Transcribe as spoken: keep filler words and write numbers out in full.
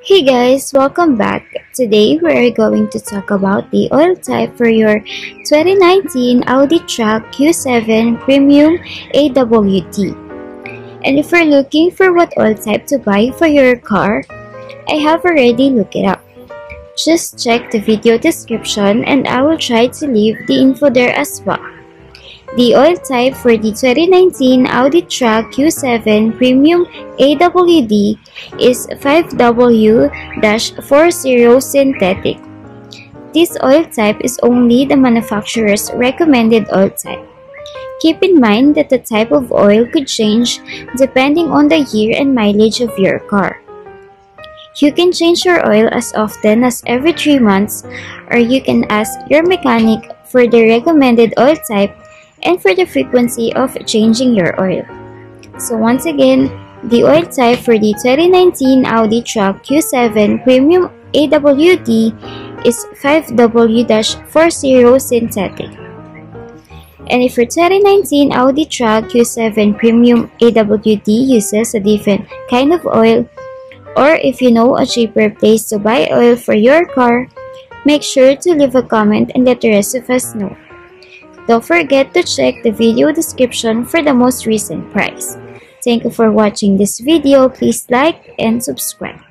Hey guys, welcome back. Today we are going to talk about the oil type for your twenty nineteen Audi Q seven Premium A W D. And if you're looking for what oil type to buy for your car, I have already looked it up. Just check the video description and I will try to leave the info there as well. The oil type for the twenty nineteen Audi Q seven Premium A W D is five W forty synthetic. This oil type is only the manufacturer's recommended oil type. Keep in mind that the type of oil could change depending on the year and mileage of your car. You can change your oil as often as every three months, or you can ask your mechanic for the recommended oil type and for the frequency of changing your oil. So once again, the oil type for the twenty nineteen Audi Q seven Premium A W D is five W forty synthetic. And if your twenty nineteen Audi Q seven Premium A W D uses a different kind of oil, or if you know a cheaper place to buy oil for your car, make sure to leave a comment and let the rest of us know. Don't forget to check the video description for the most recent price. Thank you for watching this video. Please like and subscribe.